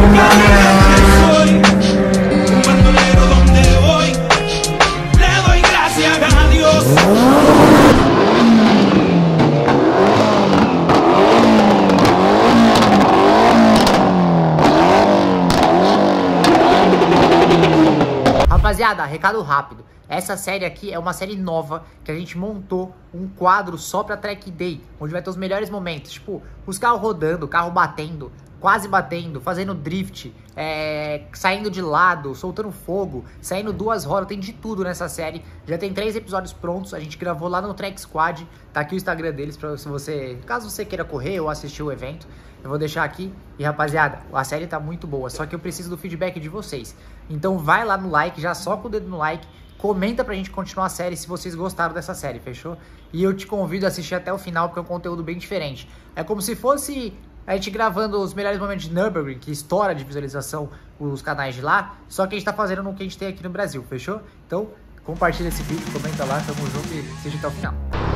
Rapaziada, recado rápido. Essa série aqui é uma série nova que a gente montou um quadro só pra Track Day, onde vai ter os melhores momentos, tipo, os carros rodando, o carro batendo, quase batendo, fazendo drift, saindo de lado, soltando fogo, saindo duas rodas, tem de tudo nessa série. Já tem 3 episódios prontos, a gente gravou lá no Track Squad, tá aqui o Instagram deles, pra se você, caso você queira correr ou assistir o evento, eu vou deixar aqui. E rapaziada, a série tá muito boa, só que eu preciso do feedback de vocês. Então vai lá no like, já soca o dedo no like, comenta pra gente continuar a série se vocês gostaram dessa série, fechou? E eu te convido a assistir até o final, porque é um conteúdo bem diferente. É como se fosse a gente gravando os melhores momentos de Nürburgring, que estoura de visualização os canais de lá, só que a gente tá fazendo no que a gente tem aqui no Brasil, fechou? Então, compartilha esse vídeo, comenta lá, tamo junto e assiste até o final.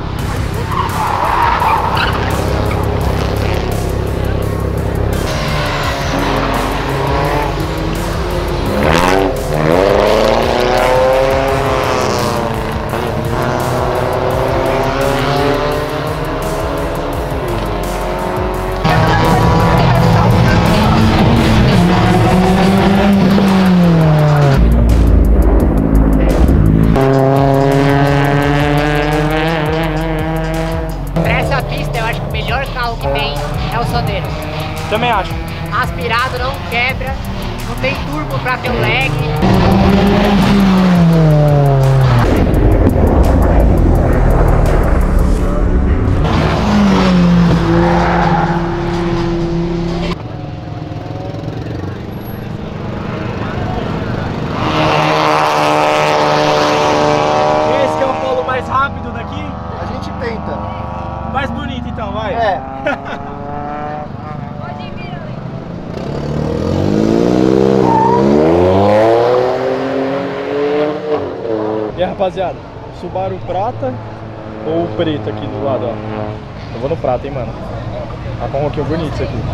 Também acho. Aspirado, não quebra, não tem turbo pra ter o lag. Esse que é o polo mais rápido daqui? A gente tenta. Mais bonito então, vai. É. E aí, rapaziada, Subaru prata ou o preto aqui do lado, ó? Eu vou no prata, hein, mano. Tá com um roquinho bonito isso aqui.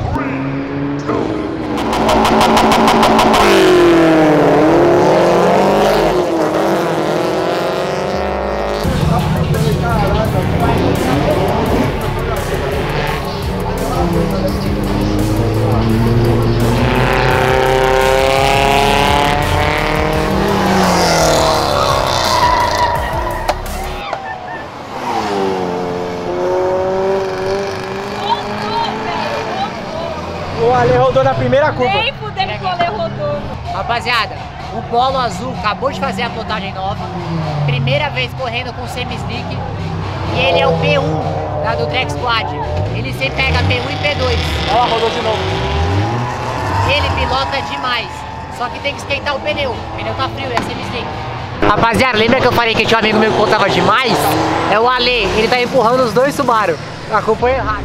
O Ale rodou na primeira curva. Nem fudendo que o Ale rodou. Rapaziada, o Polo Azul acabou de fazer a plotagem nova. Primeira vez correndo com semi-slick. E ele é o P1 da do Track Squad. Ele sempre pega P1 e P2. Ó, rodou de novo. Ele pilota demais. Só que tem que esquentar o pneu. O pneu tá frio, é semi-slick. Rapaziada, lembra que eu falei que tinha um amigo meu que contava demais? É o Ale, ele tá empurrando os dois Subaru. Acompanha errado.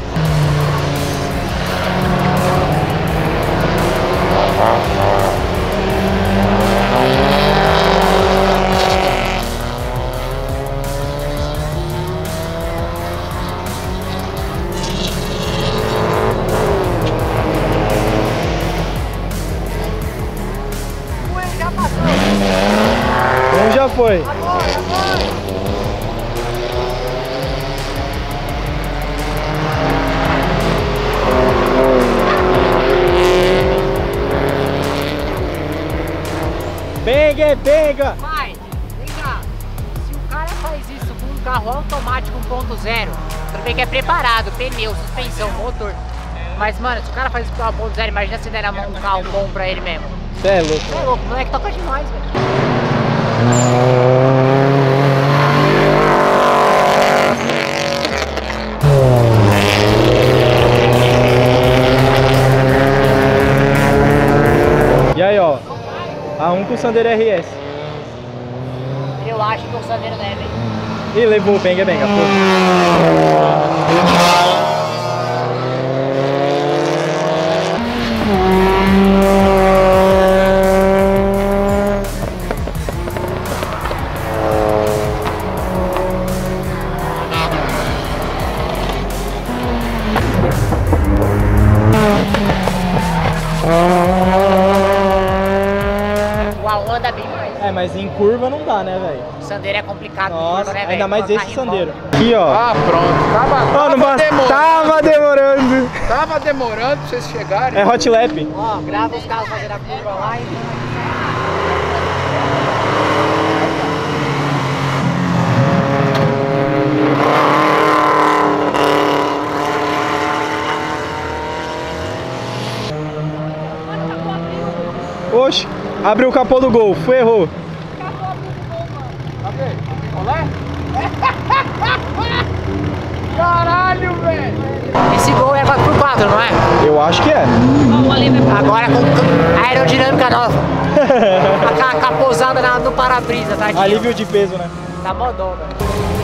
Um já foi. Pega, pega! Pai, vem cá. Se o cara faz isso com um carro automático 1.0, tudo bem que é preparado, pneu, suspensão, motor. Mas, mano, se o cara faz isso com um 1.0, imagina se der na mão um carro bom pra ele mesmo. Você é louco. Você é louco, o moleque toca demais, velho. E aí, ó. A1 com o Sandero RS. Eu acho que o Sandero não é, velho. E levou o benga, benga. Pô. mas em curva não dá, né, velho? Sandeiro é complicado. Nossa, curva, né, velho? ainda mais Colocar esse em sandeiro. volta. Aqui, ó. Ah, pronto. Tava demorando. Tava demorando pra vocês chegarem. É hot lap. Ó, grava os carros fazendo a curva lá e... Oxe, abriu o capô do Golf, errou. Caralho, velho. Esse Gol é 4x4, não é? Eu acho que é. Agora com a aerodinâmica nova. A caposada no para-brisa, tá? Aqui, Alívio de peso, né? tá modão, velho.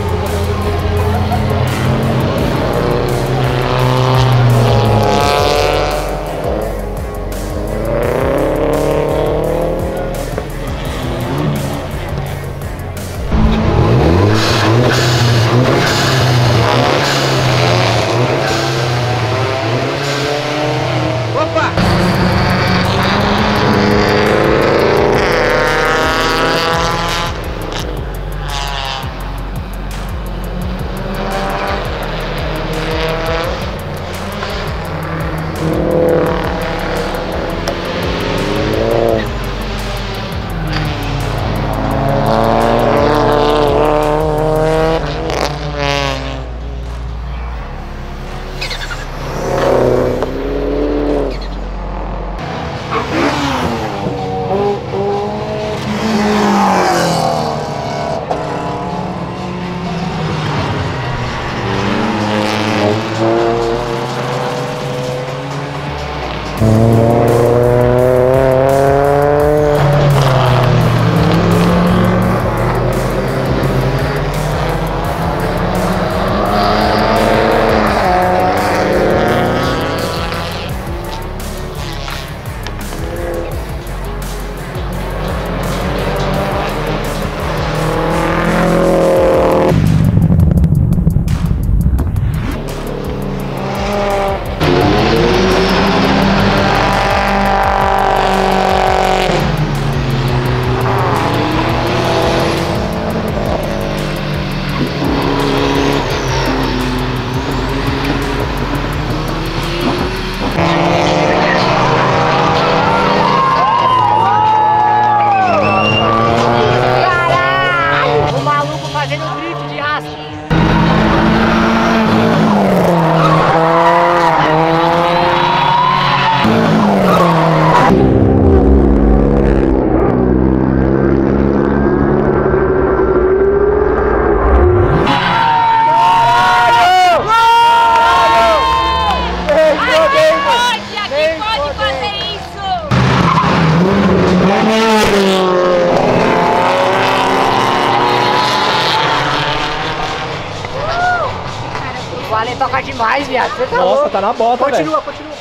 Vale toca demais, viado. Você tá Nossa, louco. tá na bota, velho. Continua, continua.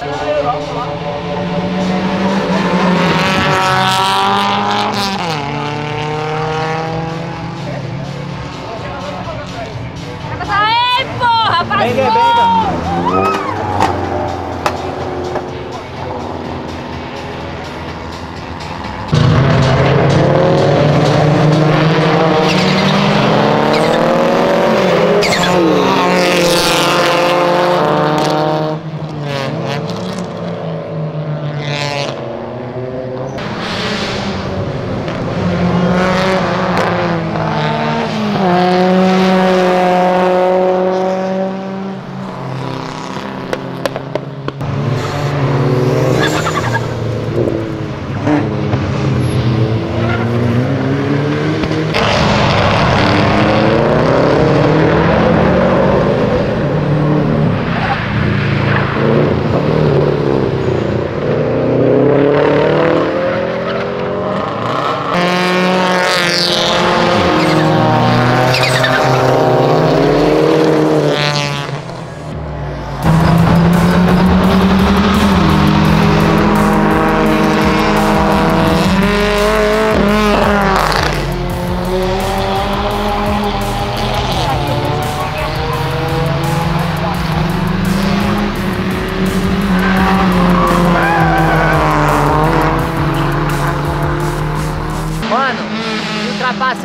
Aê, porra, passou! Venga.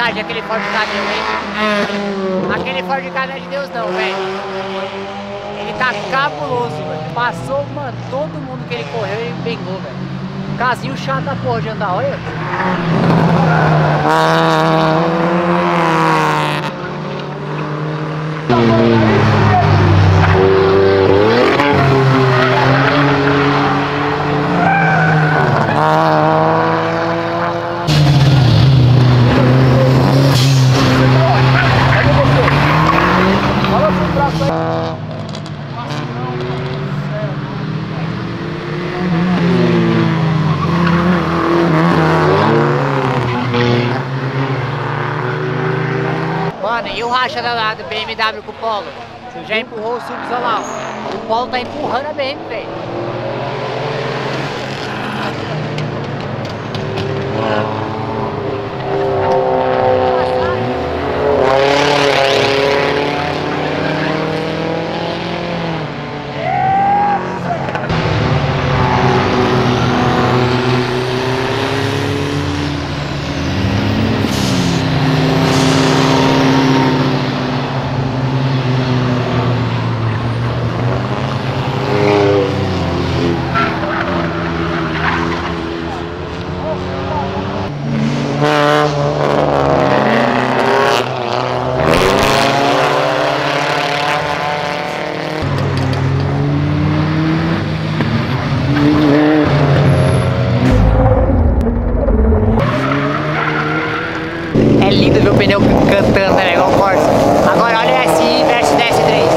sacanagem aquele Ford Camel, hein? Aquele Ford Camel de Deus não, velho. Ele tá cabuloso, velho. Passou, mano, todo mundo que ele correu, ele pegou, velho. Casinho chato da porra de andar, olha. Mano, e o racha da BMW com o Polo? Já empurrou o Subs lá. O Polo tá empurrando a BM, velho. É lindo ver o pneu cantando, né? Igual o Corsa. Agora olha o SI versus DS3.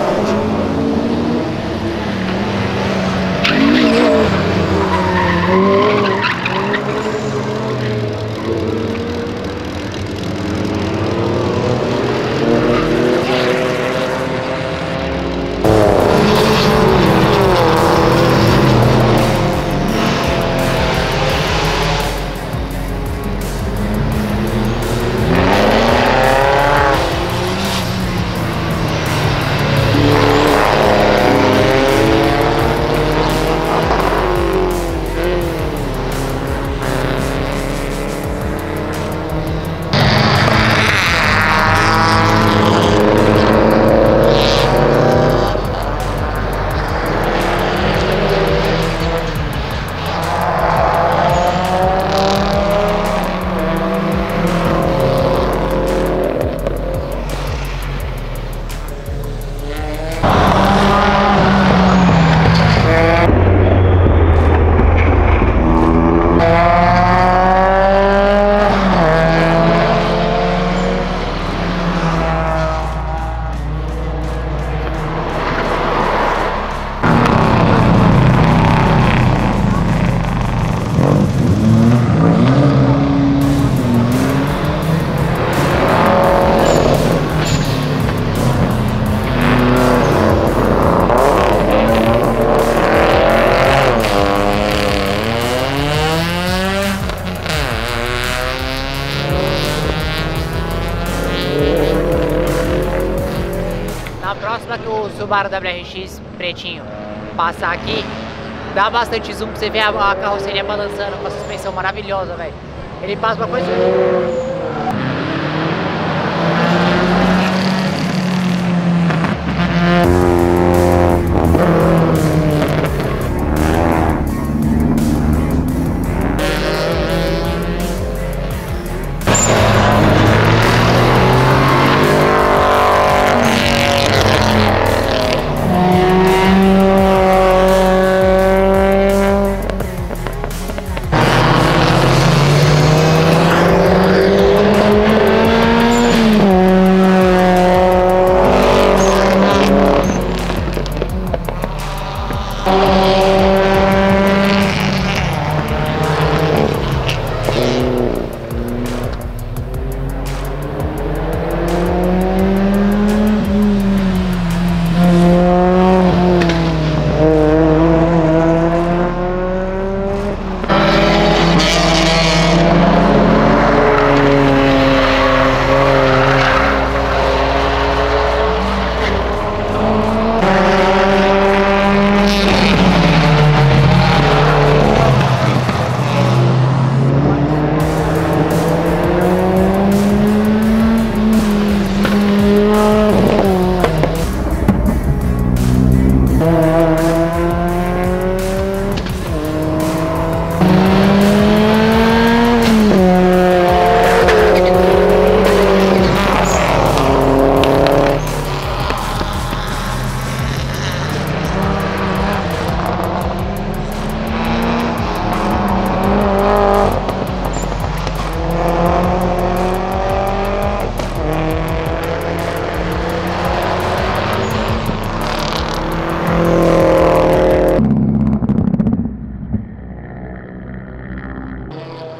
Na próxima que o Subaru WRX pretinho passar aqui, dá bastante zoom pra você ver a carroceria balançando com a suspensão maravilhosa, velho. Ele passa uma coisa...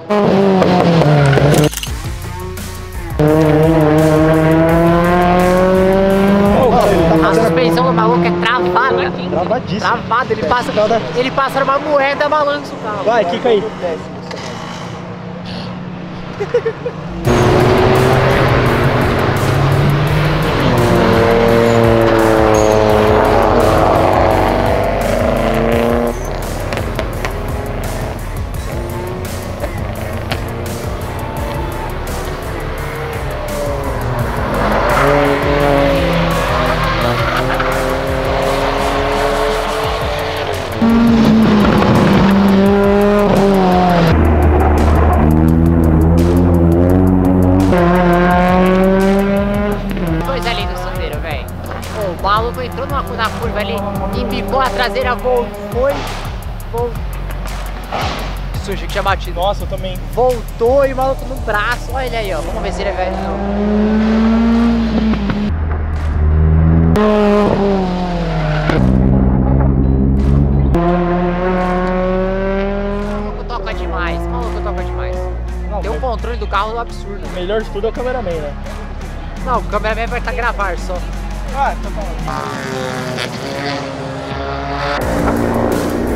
A suspensão do maluco é travada. Travadíssimo. Travada, ele passa numa moeda, balança o carro. Vai, quica aí. Coisa linda o Sandero, velho. O maluco entrou na curva ali, embicou a traseira, foi. Sujo que tinha batido. Nossa, eu também. Voltou e o maluco no braço. Olha ele aí, ó. Vamos ver se ele é velho. O maluco toca demais. Tem um controle do carro absurdo. O melhor de tudo é o cameraman, né? Não, o cameraman vai estar gravar só. Ah, tá bom.